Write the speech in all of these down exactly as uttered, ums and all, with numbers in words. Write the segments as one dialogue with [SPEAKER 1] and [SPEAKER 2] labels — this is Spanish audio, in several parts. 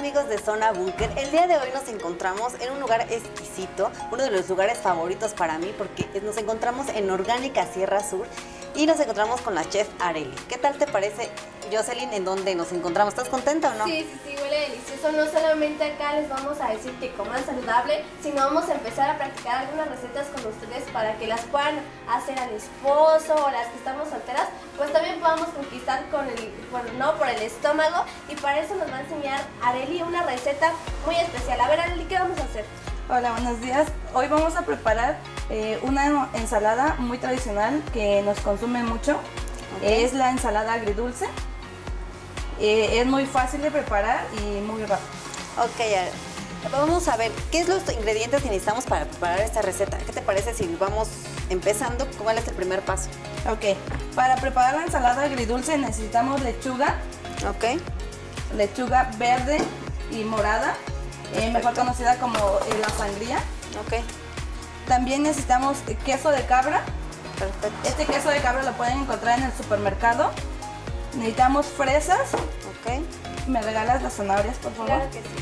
[SPEAKER 1] amigos de Zona Búnker? El día de hoy nos encontramos en un lugar exquisito, uno de los lugares favoritos para mí porque nos encontramos en Orgánica Sierra Sur y nos encontramos con la chef Arely. ¿Qué tal te parece, Jocelyn, en dónde nos encontramos? ¿Estás contenta o no?
[SPEAKER 2] Sí, sí, sí, huele delicioso. No solamente acá les vamos a decir que coman saludable, sino vamos a empezar a practicar algunas recetas con ustedes para que las puedan hacer al esposo o las que estamos solteras, pues también podamos conquistar con el, por, no, por el estómago, y para eso nos va a enseñar Arely una receta muy especial. A ver, Arely, ¿qué vamos a hacer?
[SPEAKER 3] Hola, buenos días. Hoy vamos a preparar eh, una ensalada muy tradicional que nos consume mucho. Okay. Es la ensalada agridulce. Eh, es muy fácil de preparar y muy rápido.
[SPEAKER 1] Ok, vamos a ver, ¿qué es los ingredientes que necesitamos para preparar esta receta? ¿Qué te parece si vamos empezando? ¿Cuál es el primer paso?
[SPEAKER 3] Ok, para preparar la ensalada agridulce necesitamos lechuga.
[SPEAKER 1] Ok.
[SPEAKER 3] Lechuga verde y morada. Eh, mejor conocida como eh, la sangría.
[SPEAKER 1] Ok.
[SPEAKER 3] También necesitamos queso de cabra.
[SPEAKER 1] Perfecto.
[SPEAKER 3] Este queso de cabra lo pueden encontrar en el supermercado. Necesitamos fresas.
[SPEAKER 1] Ok.
[SPEAKER 3] ¿Me regalas las zanahorias, por favor?
[SPEAKER 2] Claro que sí.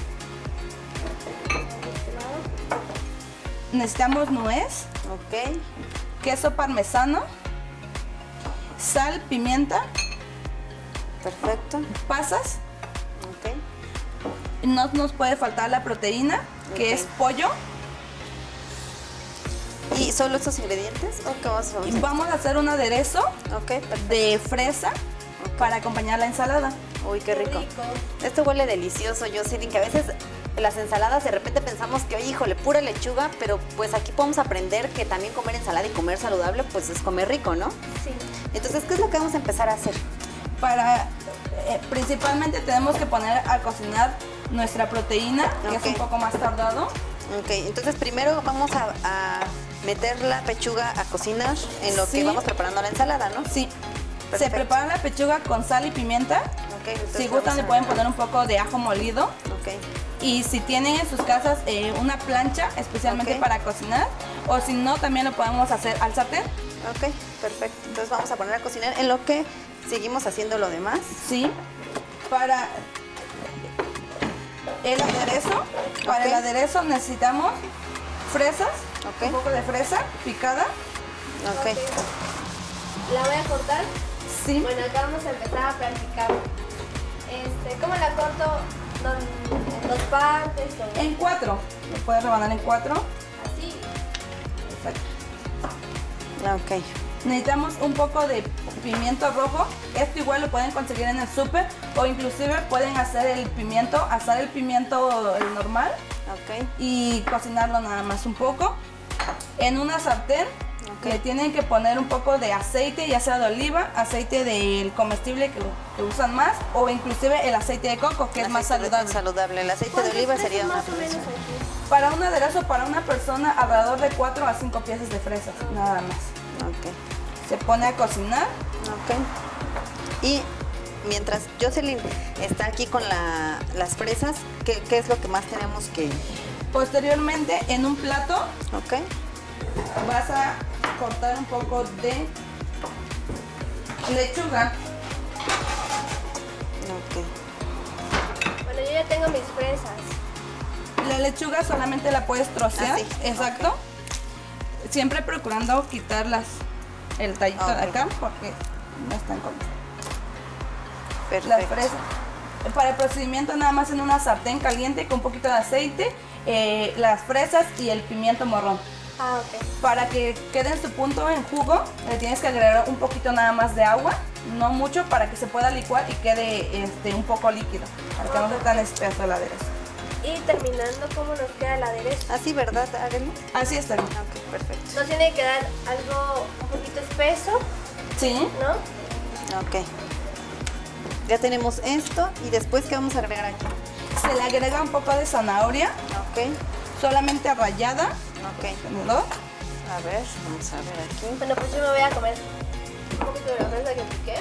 [SPEAKER 3] Necesitamos nuez.
[SPEAKER 1] Ok.
[SPEAKER 3] Queso parmesano. Sal, pimienta.
[SPEAKER 1] Perfecto.
[SPEAKER 3] Pasas.
[SPEAKER 1] Ok.
[SPEAKER 3] No nos puede faltar la proteína, que
[SPEAKER 1] Ok.
[SPEAKER 3] es pollo.
[SPEAKER 1] ¿Y solo estos ingredientes? ¿O qué vamos a hacer?
[SPEAKER 3] Vamos a hacer un aderezo
[SPEAKER 1] Ok, perfecto.
[SPEAKER 3] de fresa para acompañar la ensalada.
[SPEAKER 1] Uy, qué rico.
[SPEAKER 2] rico.
[SPEAKER 1] Esto huele delicioso, Jocelyn, que a veces las ensaladas de repente pensamos que, oye, híjole, pura lechuga, pero pues aquí podemos aprender que también comer ensalada y comer saludable, pues es comer rico, ¿no?
[SPEAKER 2] Sí.
[SPEAKER 1] Entonces, ¿qué es lo que vamos a empezar a hacer?
[SPEAKER 3] Para, eh, principalmente tenemos que poner a cocinar nuestra proteína, que
[SPEAKER 1] Ok.
[SPEAKER 3] es un poco más tardado.
[SPEAKER 1] Ok, entonces primero vamos a, a meter la pechuga a cocinar en lo
[SPEAKER 3] Sí.
[SPEAKER 1] que vamos preparando la ensalada, ¿no?
[SPEAKER 3] Sí.
[SPEAKER 1] Perfecto.
[SPEAKER 3] Se prepara la pechuga con sal y pimienta.
[SPEAKER 1] Ok, entonces
[SPEAKER 3] Si gustan
[SPEAKER 1] vamos
[SPEAKER 3] le
[SPEAKER 1] a-
[SPEAKER 3] pueden poner un poco de ajo molido.
[SPEAKER 1] Ok,
[SPEAKER 3] Y si tienen en sus casas eh, una plancha especialmente
[SPEAKER 1] Ok.
[SPEAKER 3] para cocinar, o si no, también lo podemos hacer al sartén.
[SPEAKER 1] ok, perfecto. Entonces vamos a poner a cocinar en lo que seguimos haciendo lo demás.
[SPEAKER 3] Sí. Para el aderezo, para
[SPEAKER 1] Ok.
[SPEAKER 3] el aderezo necesitamos fresas,
[SPEAKER 1] Ok.
[SPEAKER 3] un poco de fresa picada.
[SPEAKER 1] Ok,
[SPEAKER 2] ¿La voy a cortar?
[SPEAKER 3] Sí.
[SPEAKER 2] Bueno, acá vamos a empezar a practicar. Este, ¿cómo la corto? ¿En en dos partes o
[SPEAKER 3] En cuatro. Lo puedes rebanar en cuatro.
[SPEAKER 2] así?
[SPEAKER 3] Exacto.
[SPEAKER 1] ok.
[SPEAKER 3] Necesitamos un poco de pimiento rojo. Esto igual lo pueden conseguir en el súper o inclusive pueden hacer el pimiento, asar el pimiento el normal
[SPEAKER 1] Ok,
[SPEAKER 3] y cocinarlo nada más un poco. En una sartén
[SPEAKER 1] Ok.
[SPEAKER 3] le tienen que poner un poco de aceite, ya sea de oliva, aceite del comestible que, que usan más, o inclusive el aceite de coco, que es más
[SPEAKER 1] Aceite de-
[SPEAKER 3] saludable.
[SPEAKER 1] saludable. El aceite de
[SPEAKER 2] ¿Cuántas
[SPEAKER 1] oliva
[SPEAKER 2] fresas
[SPEAKER 1] sería una
[SPEAKER 2] más o menos
[SPEAKER 1] opción.
[SPEAKER 2] aquí?
[SPEAKER 3] Para un aderezo para una persona, alrededor de cuatro a cinco piezas de fresas, nada más.
[SPEAKER 1] Ok,
[SPEAKER 3] Se pone a cocinar.
[SPEAKER 1] ok. Y mientras Jocelyn está aquí con la- las fresas, ¿qué, qué es lo que más tenemos que...?
[SPEAKER 3] Posteriormente, en un plato,
[SPEAKER 1] Ok,
[SPEAKER 3] vas a cortar un poco de lechuga.
[SPEAKER 1] ok.
[SPEAKER 2] Bueno, yo ya tengo mis fresas.
[SPEAKER 3] La lechuga solamente la puedes trocear,
[SPEAKER 1] Así,
[SPEAKER 3] exacto. Siempre procurando quitar las, el tallito
[SPEAKER 1] Ok.
[SPEAKER 3] de acá porque no están con
[SPEAKER 1] Perfecto.
[SPEAKER 3] las fresas. Para el procedimiento nada más en una sartén caliente con un poquito de aceite, eh, las fresas y el pimiento morrón.
[SPEAKER 2] Ah, ok.
[SPEAKER 3] Para que quede en su punto en jugo, le tienes que agregar un poquito nada más de agua, no mucho, para que se pueda licuar y quede este, un poco líquido, para que no sea tan espeso el aderezo.
[SPEAKER 2] Y terminando, ¿cómo nos queda el aderezo?
[SPEAKER 1] Así, ¿verdad, Arely?
[SPEAKER 3] Así está bien.
[SPEAKER 1] Ok, perfecto.
[SPEAKER 2] Nos tiene que dar algo un poquito espeso,
[SPEAKER 3] Sí.
[SPEAKER 2] ¿no?
[SPEAKER 1] Ok. Ya tenemos esto y después, ¿qué vamos a agregar aquí?
[SPEAKER 3] Se le agrega un poco de zanahoria,
[SPEAKER 1] Ok,
[SPEAKER 3] solamente rallada.
[SPEAKER 1] ok.
[SPEAKER 3] ¿No?
[SPEAKER 1] A ver, vamos a ver aquí.
[SPEAKER 2] Bueno, pues yo me voy a comer un poquito de la fresa que piqué.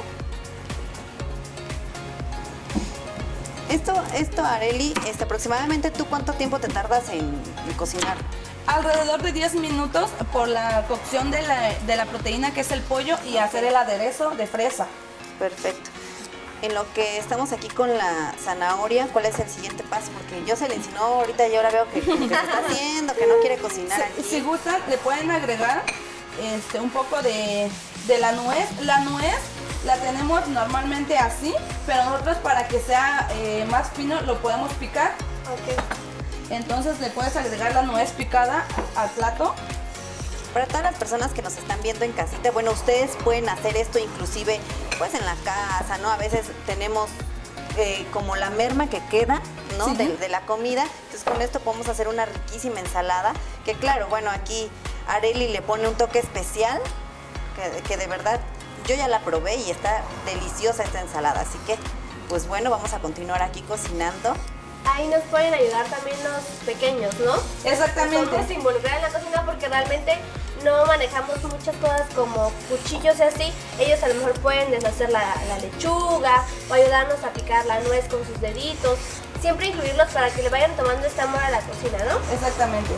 [SPEAKER 1] Esto, esto Arely, este, aproximadamente, ¿tú cuánto tiempo te tardas en, en cocinar?
[SPEAKER 3] Alrededor de diez minutos por la cocción de la, de la proteína que es el pollo y hacer el aderezo de fresa.
[SPEAKER 1] Perfecto. en lo que estamos aquí con la zanahoria, ¿cuál es el siguiente paso? Porque Jocelyn, si no, ahorita yo ahora veo que, como que se está haciendo, que no quiere cocinar
[SPEAKER 3] Si,
[SPEAKER 1] aquí.
[SPEAKER 3] si gustan, le pueden agregar este, un poco de, de la nuez. La nuez la tenemos normalmente así, pero nosotros para que sea eh, más fino lo podemos picar.
[SPEAKER 2] Ok.
[SPEAKER 3] Entonces le puedes agregar la nuez picada al plato.
[SPEAKER 1] Para todas las personas que nos están viendo en casita, bueno, ustedes pueden hacer esto inclusive pues en la casa, ¿no? A veces tenemos eh, como la merma que queda, ¿no?
[SPEAKER 3] Sí.
[SPEAKER 1] De, de la comida. Entonces con esto podemos hacer una riquísima ensalada, que claro, bueno, aquí Arely le pone un toque especial, que, que de verdad yo ya la probé y está deliciosa esta ensalada. Así que, pues bueno, vamos a continuar aquí cocinando.
[SPEAKER 2] Ahí nos pueden ayudar también los pequeños, ¿no?
[SPEAKER 3] Exactamente.
[SPEAKER 2] Nos podemos involucrar en la cocina porque realmente no manejamos muchas cosas como cuchillos y así. Ellos a lo mejor pueden deshacer la, la lechuga o ayudarnos a picar la nuez con sus deditos. Siempre incluirlos para que le vayan tomando este amor a la cocina, ¿no?
[SPEAKER 3] Exactamente.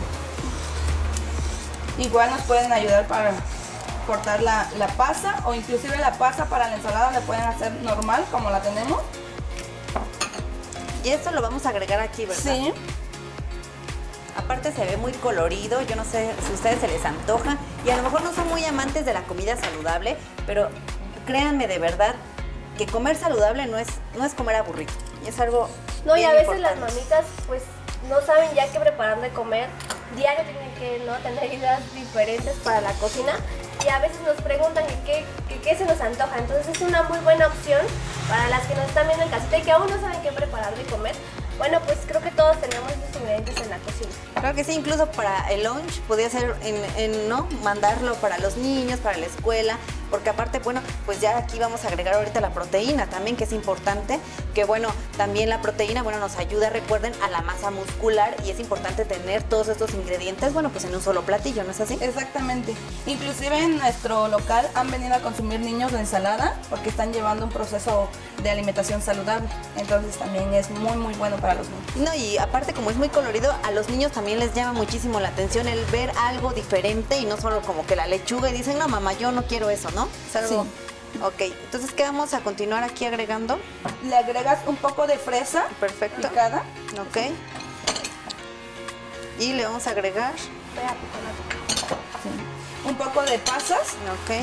[SPEAKER 3] Igual nos pueden ayudar para cortar la, la pasa, o inclusive la pasa para la ensalada le pueden hacer normal como la tenemos.
[SPEAKER 1] Y esto lo vamos a agregar aquí, ¿verdad?
[SPEAKER 3] Sí.
[SPEAKER 1] Aparte se ve muy colorido, yo no sé si a ustedes se les antoja y a lo mejor no son muy amantes de la comida saludable, pero créanme de verdad que comer saludable no es, no es comer aburrido, y es algo
[SPEAKER 2] No, y
[SPEAKER 1] bien
[SPEAKER 2] a veces
[SPEAKER 1] importante.
[SPEAKER 2] las mamitas pues no saben ya qué preparar de comer. Diario tienen que no tener ideas diferentes para la cocina y a veces nos preguntan que qué, que qué se nos antoja. Entonces es una muy buena opción para las que nos están viendo en casita y que aún no saben qué preparar de comer. Bueno, pues creo que todos tenemos esos ingredientes en la cocina.
[SPEAKER 1] Claro que sí, incluso para el lunch podría ser en, en, no mandarlo para los niños, para la escuela, porque aparte, bueno, pues ya aquí vamos a agregar ahorita la proteína también, que es importante, que bueno, también la proteína, bueno, nos ayuda, recuerden, a la masa muscular, y es importante tener todos estos ingredientes, bueno, pues en un solo platillo, ¿no es así?
[SPEAKER 3] Exactamente. Inclusive en nuestro local han venido a consumir niños la ensalada porque están llevando un proceso de alimentación saludable. Entonces también es muy muy bueno para los niños.
[SPEAKER 1] No, y aparte como es muy colorido, a los niños también les llama muchísimo la atención el ver algo diferente y no solo como que la lechuga y dicen, no mamá, yo no quiero eso, ¿no? Es algo...
[SPEAKER 3] Sí.
[SPEAKER 1] Ok, entonces ¿qué vamos a continuar aquí agregando?
[SPEAKER 3] Le agregas un poco de fresa
[SPEAKER 1] Perfecto.
[SPEAKER 3] picada.
[SPEAKER 1] Ok. Y le vamos a agregar,
[SPEAKER 2] Voy a picar.
[SPEAKER 3] Sí. Un poco de pasas.
[SPEAKER 1] ok.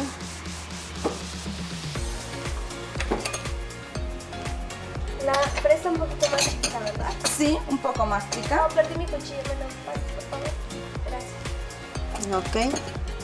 [SPEAKER 2] La fresa un poquito más chiquita, ¿verdad?
[SPEAKER 3] Sí, un poco más
[SPEAKER 2] No,
[SPEAKER 3] pica.
[SPEAKER 2] perdí mi cuchillo, me lo pasas, por favor. Gracias.
[SPEAKER 1] Ok,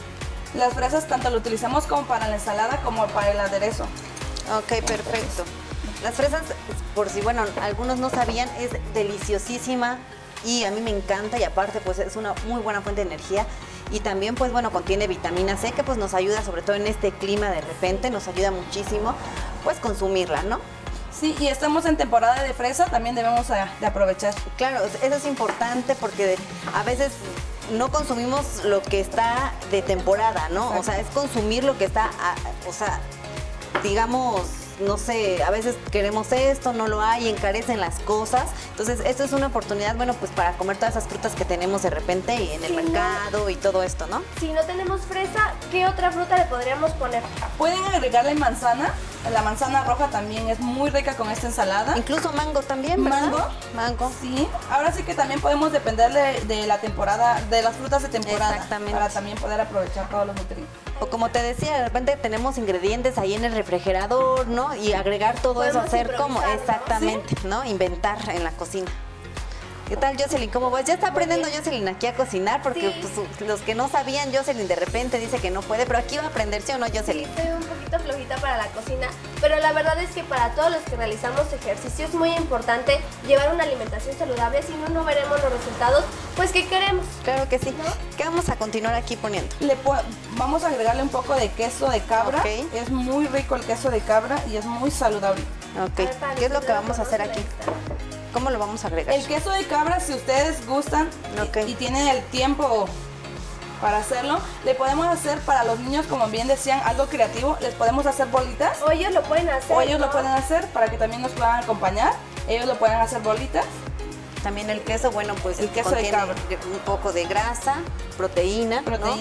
[SPEAKER 3] Las fresas tanto lo utilizamos como para la ensalada como para el aderezo.
[SPEAKER 1] ok, perfecto. Las fresas, por si, bueno, algunos no sabían, es deliciosísima y a mí me encanta, y aparte pues es una muy buena fuente de energía, y también pues bueno, contiene vitamina C, que pues nos ayuda, sobre todo en este clima de repente, nos ayuda muchísimo pues consumirla, ¿no?
[SPEAKER 3] Sí, y estamos en temporada de fresa, también debemos a- de aprovechar.
[SPEAKER 1] Claro, eso es importante porque a veces no consumimos lo que está de temporada, ¿no? O sea, es consumir lo que está, a- o sea, digamos, no sé, a veces queremos esto, no lo hay, encarecen las cosas. Entonces, esto es una oportunidad, bueno, pues para comer todas esas frutas que tenemos de repente en el
[SPEAKER 2] Sí, ¿no?
[SPEAKER 1] mercado y todo esto, ¿no?
[SPEAKER 2] Si no tenemos fresa, ¿qué otra fruta le podríamos poner?
[SPEAKER 3] Pueden agregarle manzana. La manzana roja también es muy rica con esta ensalada.
[SPEAKER 1] Incluso mango también, ¿verdad?
[SPEAKER 3] ¿Mango?
[SPEAKER 1] Mango.
[SPEAKER 3] Sí, ahora sí que también podemos depender de, de la temporada, de las frutas de temporada.
[SPEAKER 1] Exactamente.
[SPEAKER 3] Para también poder aprovechar todos los nutrientes.
[SPEAKER 1] O como te decía, de repente tenemos ingredientes ahí en el refrigerador, ¿no? Y agregar todo eso,
[SPEAKER 2] Podemos
[SPEAKER 1] hacer como,
[SPEAKER 2] improvisar, ¿no?
[SPEAKER 1] exactamente, ¿no? Inventar en la cocina. ¿Qué tal, Jocelyn? ¿Cómo vas? Ya está aprendiendo Jocelyn aquí a cocinar, porque
[SPEAKER 2] Sí.
[SPEAKER 1] pues, los que no sabían, Jocelyn de repente dice que no puede, pero aquí va a aprender, ¿sí o no, Jocelyn?
[SPEAKER 2] Sí, soy un poquito flojita para la cocina, pero la verdad es que para todos los que realizamos ejercicio es muy importante llevar una alimentación saludable, si no, no veremos los resultados pues que queremos.
[SPEAKER 1] Claro que sí.
[SPEAKER 2] ¿No?
[SPEAKER 1] ¿Qué vamos a continuar aquí poniendo?
[SPEAKER 3] Le po- vamos a agregarle un poco de queso de cabra.
[SPEAKER 1] Ok.
[SPEAKER 3] Es muy rico el queso de cabra y es muy saludable.
[SPEAKER 1] Ok.
[SPEAKER 2] A ver, para
[SPEAKER 1] ¿Qué es lo que
[SPEAKER 2] nosotros,
[SPEAKER 1] vamos a hacer
[SPEAKER 2] ¿no?
[SPEAKER 1] aquí? ¿Cómo lo vamos a agregar?
[SPEAKER 3] El queso de cabra, si ustedes gustan y-
[SPEAKER 1] Ok.
[SPEAKER 3] y, tienen el tiempo para hacerlo, le podemos hacer para los niños, como bien decían, algo creativo. Les podemos hacer bolitas
[SPEAKER 2] O ellos lo pueden hacer.
[SPEAKER 3] o ellos
[SPEAKER 2] ¿no?
[SPEAKER 3] lo pueden hacer para que también nos puedan acompañar. Ellos lo pueden hacer bolitas.
[SPEAKER 1] También el queso, bueno, pues
[SPEAKER 3] El queso de
[SPEAKER 1] contiene
[SPEAKER 3] cabra.
[SPEAKER 1] un poco de grasa, proteína, ¿no?
[SPEAKER 3] Proteína.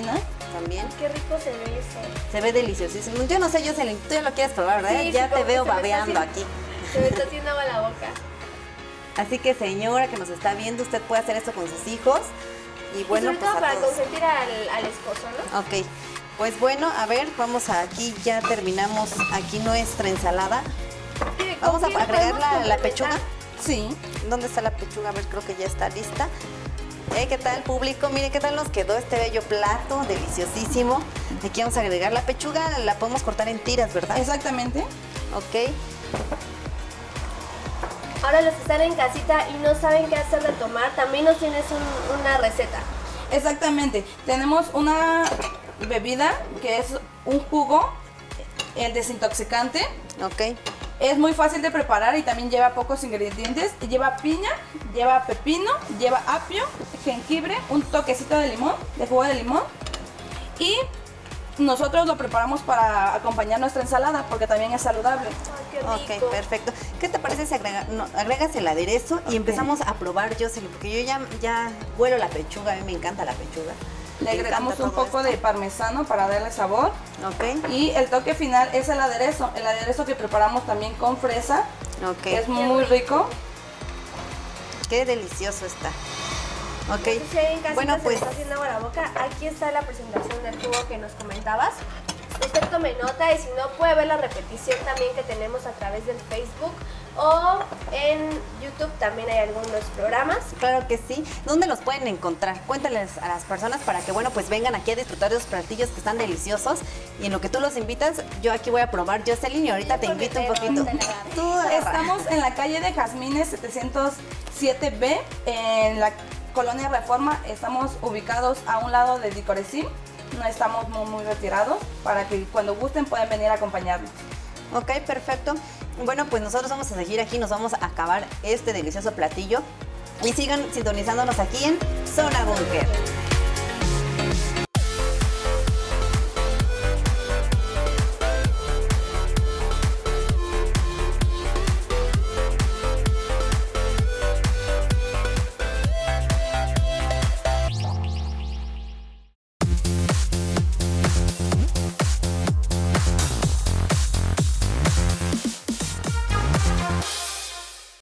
[SPEAKER 1] también.
[SPEAKER 2] Qué rico se ve eso.
[SPEAKER 1] Se ve deliciosísimo. Yo no sé, Jocelyn, tú ya lo quieres probar, ¿verdad?
[SPEAKER 2] Sí,
[SPEAKER 1] ya
[SPEAKER 2] sí,
[SPEAKER 1] te
[SPEAKER 2] como
[SPEAKER 1] veo
[SPEAKER 2] que se me está
[SPEAKER 1] babeando
[SPEAKER 2] haciendo-
[SPEAKER 1] aquí.
[SPEAKER 2] Se me está haciendo agua la boca.
[SPEAKER 1] Así que señora que nos está viendo, usted puede hacer esto con sus hijos. Y bueno,
[SPEAKER 2] y sobre
[SPEAKER 1] pues
[SPEAKER 2] todo
[SPEAKER 1] a
[SPEAKER 2] para
[SPEAKER 1] todos.
[SPEAKER 2] consentir al, al esposo, ¿no?
[SPEAKER 1] Ok, pues bueno, a ver, vamos a aquí, ya terminamos aquí nuestra ensalada.
[SPEAKER 2] Sí, ¿con
[SPEAKER 1] Vamos a
[SPEAKER 2] qué lo
[SPEAKER 1] agregar
[SPEAKER 2] podemos
[SPEAKER 1] la, la
[SPEAKER 2] complementar?
[SPEAKER 1] pechuga.
[SPEAKER 3] Sí.
[SPEAKER 1] ¿Dónde está la pechuga? A ver, creo que ya está lista. Eh, ¿Qué tal, público? Mire qué tal nos quedó este bello plato, deliciosísimo. Aquí vamos a agregar la pechuga, la podemos cortar en tiras, ¿verdad?
[SPEAKER 3] Exactamente.
[SPEAKER 1] Ok.
[SPEAKER 2] Ahora los que están en casita y no saben qué hacer de tomar, también nos tienes un- una receta.
[SPEAKER 3] Exactamente. Tenemos una bebida que es un jugo, el desintoxicante.
[SPEAKER 1] Ok.
[SPEAKER 3] Es muy fácil de preparar y también lleva pocos ingredientes. Lleva piña, lleva pepino, lleva apio, jengibre, un toquecito de limón, de jugo de limón. Y nosotros lo preparamos para acompañar nuestra ensalada porque también es saludable.
[SPEAKER 2] Ay, qué rico.
[SPEAKER 1] Ok, perfecto. ¿Qué te parece si agrega- no, agregas el aderezo y empezamos a probar, Jocelyn? Porque yo ya, ya huelo la pechuga, a mí me encanta la pechuga.
[SPEAKER 3] Le
[SPEAKER 1] Me
[SPEAKER 3] agregamos
[SPEAKER 1] encanta
[SPEAKER 3] un
[SPEAKER 1] todo
[SPEAKER 3] poco de parmesano para darle sabor.
[SPEAKER 1] esto. Ok,
[SPEAKER 3] Y el toque final es el aderezo. El aderezo que preparamos también con fresa.
[SPEAKER 1] ok.
[SPEAKER 3] Es muy rico.
[SPEAKER 1] Qué delicioso está. Ok,
[SPEAKER 2] Entonces, si en casita
[SPEAKER 1] bueno
[SPEAKER 2] se
[SPEAKER 1] pues
[SPEAKER 2] le está haciendo agua la boca, aquí está la presentación del jugo que nos comentabas. Usted tome nota y si no puede ver la repetición también que tenemos a través del Facebook o en YouTube también hay algunos programas.
[SPEAKER 1] claro que sí. ¿Dónde los pueden encontrar? Cuéntales a las personas para que, bueno, pues vengan aquí a disfrutar de los platillos que están deliciosos. Y en lo que tú los invitas, yo aquí voy a probar, Jocelyn, y ahorita te
[SPEAKER 2] Yo
[SPEAKER 1] invito un
[SPEAKER 2] porque
[SPEAKER 1] poquito.
[SPEAKER 2] te la agarré.
[SPEAKER 1] Tú agarra.
[SPEAKER 3] Estamos en la calle de Jazmines setecientos siete B, en la colonia Reforma. Estamos ubicados a un lado de Dicorecim. No estamos muy, muy retirados para que cuando gusten pueden venir a acompañarnos.
[SPEAKER 1] Ok, perfecto. Bueno, pues nosotros vamos a seguir aquí, nos vamos a acabar este delicioso platillo. Y sigan sintonizándonos aquí en Zona Búnker.